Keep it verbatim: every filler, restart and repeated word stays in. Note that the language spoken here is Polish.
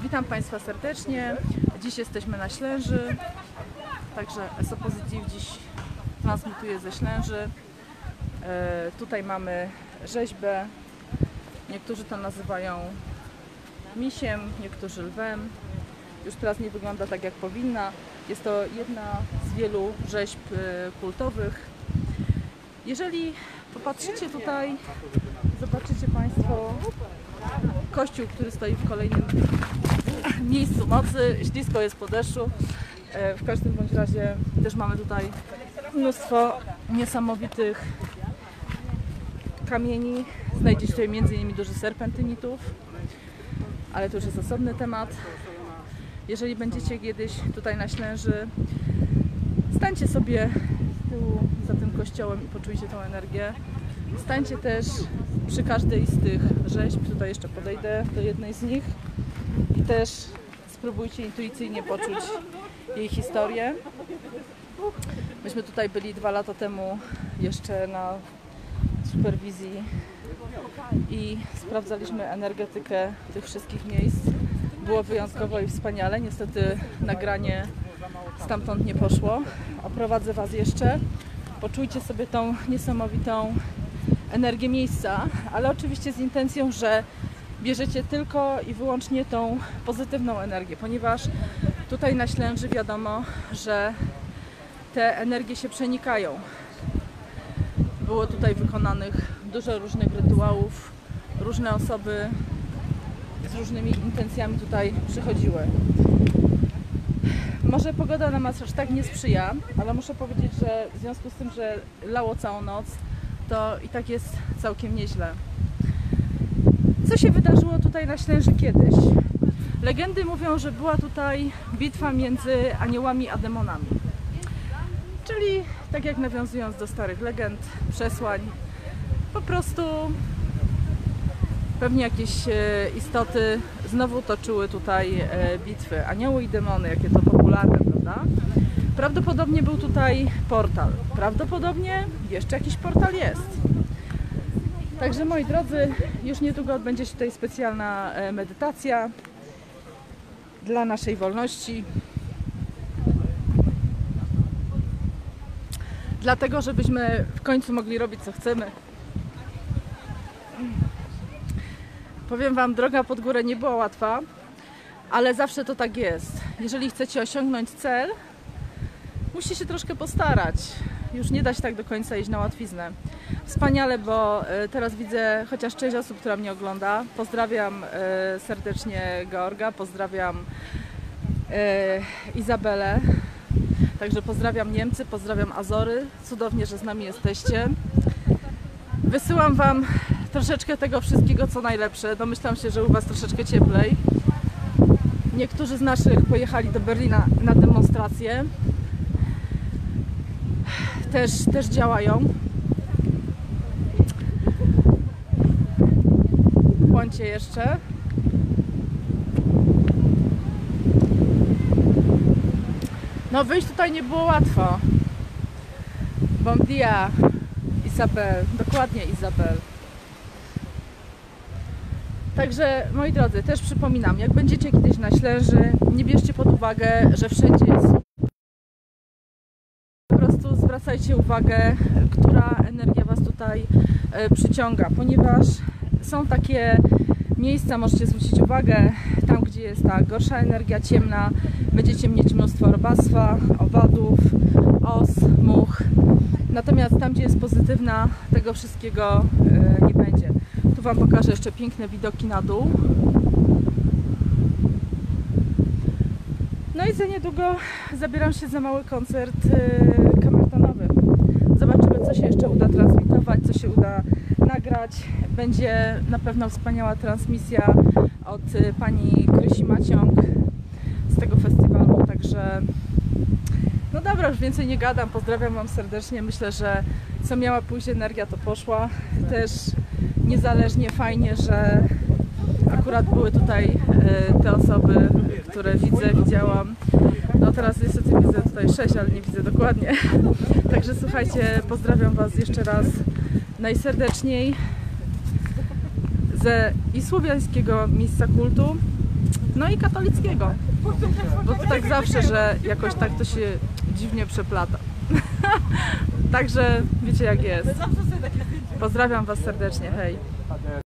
Witam Państwa serdecznie. Dziś jesteśmy na Ślęży, także S O Positive dziś transmituje ze Ślęży. E, tutaj mamy rzeźbę. Niektórzy to nazywają misiem, niektórzy lwem. Już teraz nie wygląda tak, jak powinna. Jest to jedna z wielu rzeźb kultowych. Jeżeli popatrzycie tutaj, zobaczycie Państwo kościół, który stoi w kolejnym miejscu mocy. Ślisko jest po deszczu. W każdym bądź razie też mamy tutaj mnóstwo niesamowitych kamieni. Znajdziecie tutaj między innymi dużo serpentynitów, ale to już jest osobny temat. Jeżeli będziecie kiedyś tutaj na Ślęży, stańcie sobie z tyłu za tym kościołem i poczujcie tą energię. Stańcie też przy każdej z tych rzeźb. Tutaj jeszcze podejdę do jednej z nich i też spróbujcie intuicyjnie poczuć jej historię. Myśmy tutaj byli dwa lata temu jeszcze na superwizji i sprawdzaliśmy energetykę tych wszystkich miejsc. Było wyjątkowo i wspaniale. Niestety nagranie stamtąd nie poszło. Oprowadzę Was jeszcze. Poczujcie sobie tą niesamowitą energię miejsca, ale oczywiście z intencją, że bierzecie tylko i wyłącznie tą pozytywną energię, ponieważ tutaj na Ślęży wiadomo, że te energie się przenikają. Było tutaj wykonanych dużo różnych rytuałów, różne osoby z różnymi intencjami tutaj przychodziły. Może pogoda nam aż tak nie sprzyja, ale muszę powiedzieć, że w związku z tym, że lało całą noc, to i tak jest całkiem nieźle. Co się wydarzyło tutaj na Ślęży kiedyś? Legendy mówią, że była tutaj bitwa między aniołami a demonami. Czyli, tak jak nawiązując do starych legend, przesłań, po prostu pewnie jakieś istoty znowu toczyły tutaj bitwy. Anioły i demony, jakie to popularne, prawda? Prawdopodobnie był tutaj portal. Prawdopodobnie jeszcze jakiś portal jest. Także moi drodzy, już niedługo odbędzie się tutaj specjalna medytacja dla naszej wolności. Dlatego, żebyśmy w końcu mogli robić co chcemy. Powiem Wam, droga pod górę nie była łatwa, ale zawsze to tak jest. Jeżeli chcecie osiągnąć cel, musi się troszkę postarać. Już nie da się tak do końca iść na łatwiznę. Wspaniale, bo teraz widzę chociaż część osób, która mnie ogląda. Pozdrawiam serdecznie Georga, pozdrawiam Izabelę. Także pozdrawiam Niemcy, pozdrawiam Azory. Cudownie, że z nami jesteście. Wysyłam Wam troszeczkę tego wszystkiego, co najlepsze. Domyślam się, że u Was troszeczkę cieplej. Niektórzy z naszych pojechali do Berlina na demonstracje. Też, też działają. Bądźcie jeszcze. No wyjść tutaj nie było łatwo. Bon dia, Izabel. Dokładnie, Izabel. Także, moi drodzy, też przypominam, jak będziecie kiedyś na Ślęży, nie bierzcie pod uwagę, że wszędzie jest. Po prostu zwracajcie uwagę, która energia Was tutaj e, przyciąga, ponieważ są takie miejsca, możecie zwrócić uwagę, tam gdzie jest ta gorsza energia, ciemna, będziecie mieć mnóstwo robactwa, owadów, os, much. Natomiast tam, gdzie jest pozytywna, tego wszystkiego e, nie będzie. Tu Wam pokażę jeszcze piękne widoki na dół. No i za niedługo zabieram się za mały koncert e, kamertonowy. Zobaczymy, co się jeszcze uda transmitować, co się uda nagrać. Będzie na pewno wspaniała transmisja od pani Krysi Maciąg z tego festiwalu, także no dobra, już więcej nie gadam, pozdrawiam Wam serdecznie. Myślę, że co miała pójść energia, to poszła. Też niezależnie fajnie, że akurat były tutaj te osoby, które widzę, widziałam. No teraz niestety widzę tutaj sześć, ale nie widzę dokładnie. Także słuchajcie, pozdrawiam Was jeszcze raz najserdeczniej ze i słowiańskiego miejsca kultu, No i katolickiego. Bo to tak zawsze, że jakoś tak to się dziwnie przeplata. Także wiecie jak jest. Pozdrawiam Was serdecznie, hej.